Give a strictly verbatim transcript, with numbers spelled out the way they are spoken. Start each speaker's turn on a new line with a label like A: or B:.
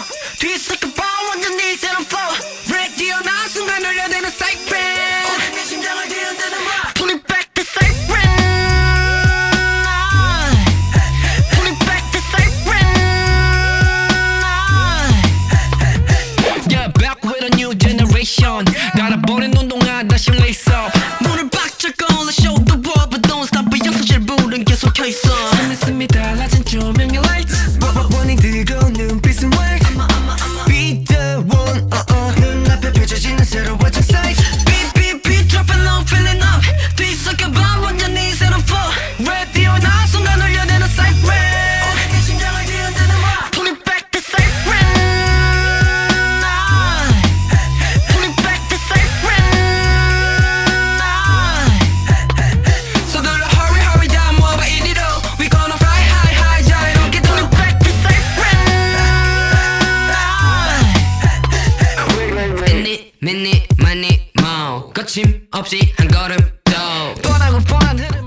A: 뒤섞여봐 완전히 새로운 flow radio 나 순간 울려대는 siren 오늘 내 심장을 뒤흔드는 rock Pull it back the siren Pull it back the siren Yeah, back with a new generation 날아버린 운동화 다시 lace up 문을 박짝 걸어 show the world but don't stop 영상실 불은 계속 켜있어 스미 달라진 조명의 lights warning 뜨거운 눈빛은 wax Be the one uh uh 눈앞에 펼쳐지는 새로워진 sight Beat beat beat dropping low feeling up 뒤섞여봐 완전히 새로운 flow radio 나 순간 울려대는 siren 오늘 내 심장을 뒤흔드는 rock Pull it back the siren Pull it back the siren 서둘러 hurry hurry down 모아봐 이리로 We gonna fly high high 자유롭게 Pull it back the siren Minute minute money more 거침없이 한 걸음 더 뻔하고 뻔한 흐름